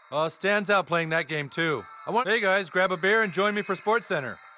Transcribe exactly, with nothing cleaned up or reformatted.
Oh, stands out playing that game too. I want. Hey guys, grab a beer and join me for Sports Center.